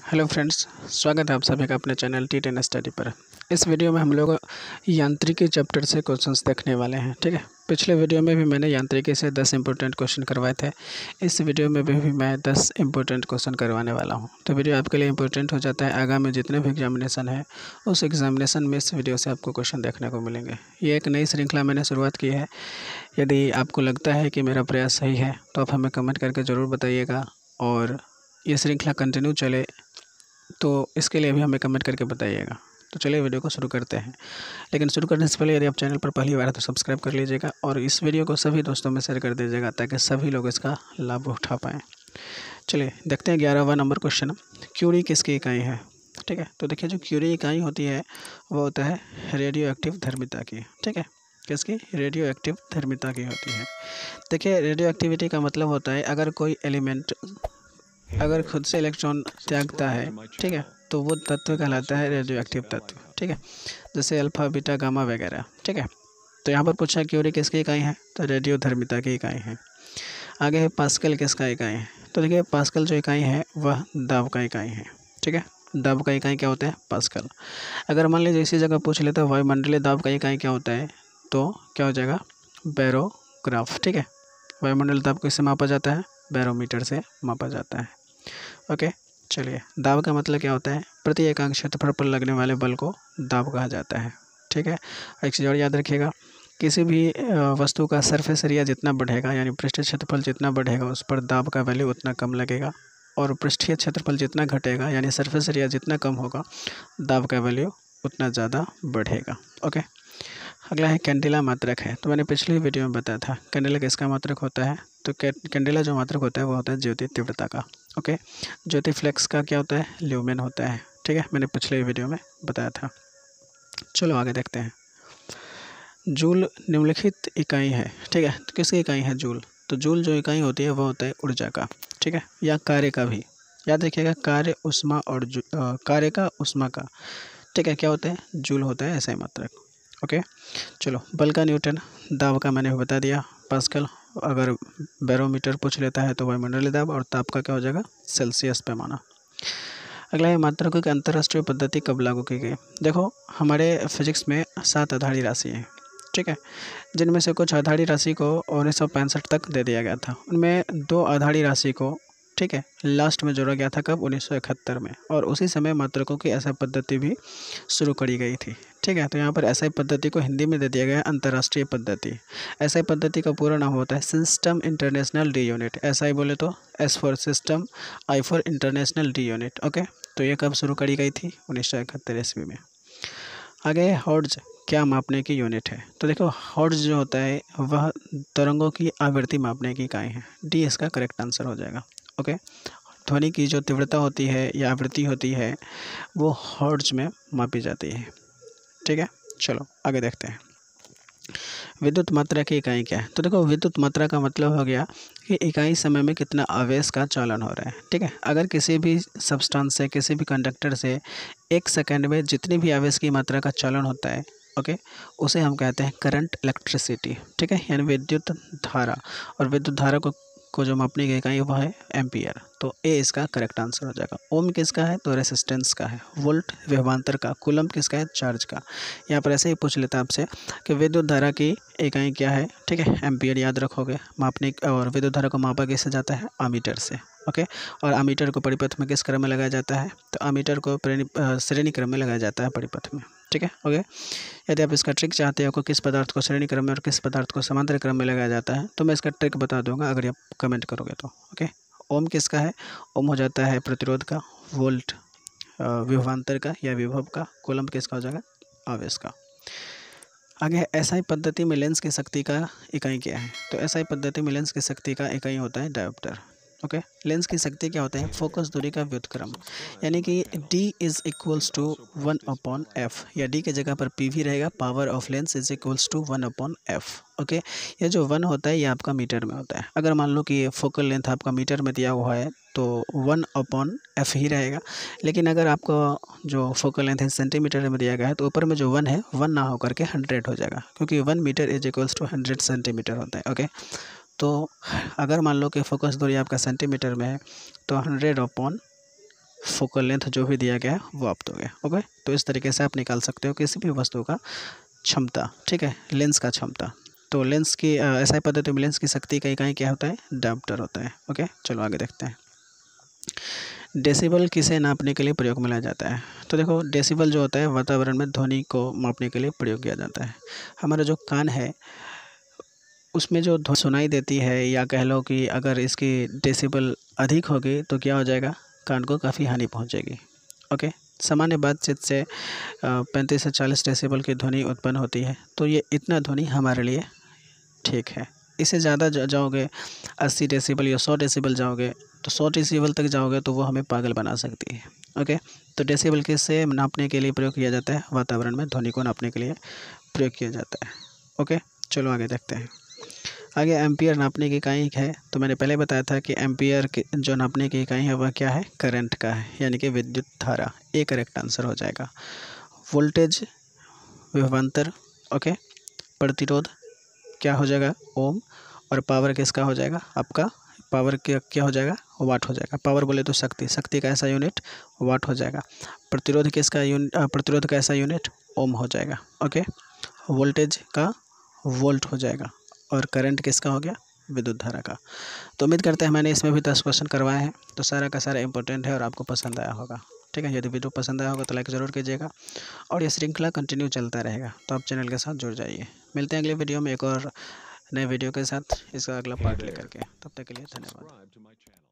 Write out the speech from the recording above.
Hello friends, स्वागत है आप सभी का अपने चैनल T10 स्टडी पर। इस वीडियो में हम लोग यांत्रिकी चैप्टर से क्वेश्चंस देखने वाले हैं। ठीक है, पिछले वीडियो में भी मैंने यांत्रिकी से 10 इंपॉर्टेंट क्वेश्चन करवाए थे। इस वीडियो में भी मैं 10 इंपॉर्टेंट क्वेश्चन करवाने वाला हूं। तो वीडियो आपके लिए इंपॉर्टेंट हो जाता है। आगामी जितने भी एग्जामिनेशन है उस एग्जामिनेशन में इस वीडियो से आपको क्वेश्चन देखने को मिलेंगे। ये एक नई श्रृंखला मैंने शुरुआत की है। यदि आपको लगता है कि मेरा प्रयास सही है तो आप हमें कमेंट करके ज़रूर बताइएगा, और ये श्रृंखला कंटिन्यू चले तो इसके लिए भी हमें कमेंट करके बताइएगा। तो चलिए वीडियो को शुरू करते हैं। लेकिन शुरू करने से पहले यदि आप चैनल पर पहली बार है तो सब्सक्राइब कर लीजिएगा और इस वीडियो को सभी दोस्तों में शेयर कर दीजिएगा ताकि सभी लोग इसका लाभ उठा पाएँ। चलिए देखते हैं 11वां नंबर क्वेश्चन। क्यूरी किसकी इकाई है? ठीक है, तो देखिए जो क्यूरी इकाई होती है वो होता है रेडियो एक्टिव धर्मिता की। ठीक है, किसकी? रेडियो एक्टिव धर्मिता की होती है। देखिए रेडियो एक्टिविटी का मतलब होता है अगर कोई एलिमेंट अगर खुद से इलेक्ट्रॉन त्यागता है, ठीक है, तो वो तत्व कहलाता है रेडियो एक्टिव तत्व। ठीक है, जैसे अल्फा बीटा गामा वगैरह। ठीक है, तो यहाँ पर पूछा क्यूरी किसकी इकाई है, तो रेडियो धर्मिता की इकाई है। आगे है पास्कल किसका इकाई है, तो देखिए पास्कल जो इकाई है वह दाब का इकाई है। ठीक है, दाब का इकाई क्या होता है? पास्कल। अगर मान लीजिए इसी जगह पूछ लेते वायुमंडलीय दाब का इकाई क्या होता है, तो क्या हो जाएगा? बैरोग्राफ। ठीक है, वायुमंडलीय दाब किससे मापा जाता है? बैरोमीटर से मापा जाता है। ओके, चलिए दाब का मतलब क्या होता है? प्रति एकांक क्षेत्रफल पर लगने वाले बल को दाब कहा जाता है। ठीक है, एक चीज़ और याद रखिएगा, किसी भी वस्तु का सरफेस एरिया जितना बढ़ेगा यानी पृष्ठीय क्षेत्रफल जितना बढ़ेगा उस पर दाब का वैल्यू उतना कम लगेगा, और पृष्ठीय क्षेत्रफल जितना घटेगा यानी सरफेस एरिया जितना कम होगा दाब का वैल्यू उतना ज़्यादा बढ़ेगा। ओके, अगला है कैंडेला मात्रक है। तो मैंने पिछली वीडियो में बताया था कैंडेला किसका मात्रक होता है, तो कैंडेला जो मात्रक होता है वो होता है ज्योति तीव्रता का। ओके, ज्योति फ्लेक्स का क्या होता है? ल्यूमेन होता है। ठीक है, मैंने पिछले वीडियो में बताया था। चलो आगे देखते हैं। जूल निम्नलिखित इकाई है। ठीक है, तो किसकी इकाई है? जूल। तो जूल जो इकाई होती है वो होता है ऊर्जा का। ठीक है, या कार्य का भी याद रखिएगा, कार्य उष्मा और कार्य का उष्मा का। ठीक है, क्या होता है? जूल होता है ऐसा ही मात्रक। ओके, चलो बल का न्यूटन, दाब का मैंने बता दिया पास्कल, अगर बैरोमीटर पूछ लेता है तो वायुमंडलीय दाब, और ताप का क्या हो जाएगा? सेल्सियस पैमाना। अगला है मात्रकों की अंतर्राष्ट्रीय पद्धति कब लागू की गई? देखो हमारे फिजिक्स में 7 आधारी राशि हैं। ठीक है, जिनमें से कुछ आधारी राशि को 1965 तक दे दिया गया था। उनमें 2 आधारी राशि को, ठीक है, लास्ट में जोड़ा गया था कब? 1971 में, और उसी समय मात्रकों की ऐसा पद्धति भी शुरू करी गई थी। ठीक है, तो यहाँ पर ऐसा पद्धति को हिंदी में दे दिया गया है अंतर्राष्ट्रीय पद्धति। ऐसा पद्धति का पूरा नाम होता है सिस्टम इंटरनेशनल डी यूनिट। ऐसा ही बोले तो S for system, I for international the unit. Okay, तो ये कब शुरू करी गई थी? 1971 ईस्वी में। आगे हर्ट्ज क्या मापने की यूनिट है? तो देखो हर्ट्ज जो होता है वह तरंगों की आवृत्ति मापने की इकाई है। डी इसका करेक्ट आंसर हो जाएगा। ओके, ध्वनि की जो तीव्रता होती है या आवृत्ति होती है वो हर्ट्ज में मापी जाती है। ठीक है, चलो आगे देखते हैं। विद्युत मात्रा की इकाई क्या है? तो देखो विद्युत मात्रा का मतलब हो गया कि इकाई समय में कितना आवेश का चालन हो रहा है। ठीक है, अगर किसी भी सब्सटेंस से, किसी भी कंडक्टर से 1 सेकेंड में जितनी भी आवेश की मात्रा का चालन होता है, ओके, उसे हम कहते हैं करंट इलेक्ट्रिसिटी। ठीक है, यानी विद्युत धारा, और विद्युत धारा को जो मापने की इकाई वो है एम्पियर। तो ए इसका करेक्ट आंसर हो जाएगा। ओम किसका है? तो रेसिस्टेंस का है। वोल्ट विभवांतर का। कूलम किसका है? चार्ज का। यहाँ पर ऐसे ही पूछ लेता आपसे कि विद्युत धारा की इकाई क्या है? ठीक है, एम्पियर याद रखोगे मापने। और विद्युत धारा को मापा कैसे जाता है? अमीटर से। ओके, और अमीटर को परिपथ में किस क्रम में लगाया जाता है? तो अमीटर को श्रेणी क्रम में लगाया जाता है परिपथ में। ठीक है, ओके। यदि आप इसका ट्रिक चाहते हो कि किस पदार्थ को श्रेणी क्रम में और किस पदार्थ को समांतर क्रम में लगाया जाता है, तो मैं इसका ट्रिक बता दूंगा अगर आप कमेंट करोगे तो। ओके, ओम किसका है? ओम हो जाता है प्रतिरोध का। वोल्ट विभवांतर का या विभव का। कूलम किसका हो जाएगा? आवेश का। आगे एसआई पद्धति में लेंस की शक्ति का इकाई क्या है? तो एसआई पद्धति में लेंस की शक्ति का इकाई होता है डायोप्टर। ओके, लेंस की शक्ति क्या होता है? फोकस दूरी का व्युत्क्रम, यानी कि D is equals to 1/f, या D की जगह पर PV रहेगा। Power of lens is equals to 1/f। Okay, ये जो 1 होता है ये आपका मीटर में होता है। अगर मान लो कि ये फोकल लेंथ आपका मीटर में दिया हुआ है तो 1/f ही रहेगा। लेकिन अगर आपको जो फोकल लेंथ है सेंटीमीटर में दिया गया है तो ऊपर में जो 1 है 1 ना होकर के 100 हो जाएगा, क्योंकि 1 metre is equals to 100 centimetre होता है। ओके, तो अगर मान लो कि फोकस दूरी आपका सेंटीमीटर में है तो 100/1 फोकल लेंथ जो भी दिया गया है वो आप दोगे। ओके, तो इस तरीके से आप निकाल सकते हो किसी भी वस्तु का क्षमता, ठीक है, लेंस का क्षमता। तो लेंस की SI पद्धति में लेंस की शक्ति का इकाई क्या होता है? डायप्टर होता है। ओके, चलो आगे देखते हैं। डेसिबल किसे नापने के लिए प्रयोग में लाया जाता है? तो देखो, डेसिबल जो होता है वातावरण में ध्वनि को मापने के लिए प्रयोग किया जाता है। हमारा जो कान है उसमें जो ध्वनि सुनाई देती है, या कह लो कि अगर इसकी डेसिबल अधिक होगी तो क्या हो जाएगा? कान को काफ़ी हानि पहुंचेगी। ओके, सामान्य बातचीत से 35 से 40 डेसिबल की ध्वनि उत्पन्न होती है, तो ये इतना ध्वनि हमारे लिए ठीक है। इससे ज़्यादा जाओगे 80 डेसिबल या 100 डेसिबल जाओगे, तो 100 डेसिबल तक जाओगे तो वो हमें पागल बना सकती है। ओके, तो डेसिबल किससे नापने के लिए प्रयोग किया जाता है? वातावरण में ध्वनि को नापने के लिए प्रयोग किया जाता है। ओके, चलो आगे देखते हैं। आगे एम्पियर नापने की इकाई है, तो मैंने पहले बताया था कि एम्पियर की जो नापने की इकाई है वह क्या है? करंट का है, यानी कि विद्युत धारा। ये करेक्ट आंसर हो जाएगा। वोल्टेज, विभवांतर, ओके, प्रतिरोध क्या हो जाएगा? ओम। और पावर किसका हो जाएगा? आपका पावर क्या हो जाएगा? वाट हो जाएगा। पावर बोले तो शक्ति, शक्ति का ऐसा यूनिट वाट हो जाएगा। प्रतिरोध किसका यूनिट? प्रतिरोध का ऐसा यूनिट ओम हो जाएगा। ओके, वोल्टेज का वोल्ट हो जाएगा। और करंट किसका हो गया? विद्युत धारा का। तो उम्मीद करते हैं मैंने इसमें भी 10 क्वेश्चन करवाए हैं, तो सारा का सारा इंपॉर्टेंट है और आपको पसंद आया होगा। ठीक है, यदि वीडियो पसंद आया होगा तो लाइक ज़रूर कीजिएगा, और ये श्रृंखला कंटिन्यू चलता रहेगा, तो आप चैनल के साथ जुड़ जाइए। मिलते हैं अगले वीडियो में एक और नए वीडियो के साथ, इसका अगला पार्ट लेकर के। तब तक के लिए धन्यवाद।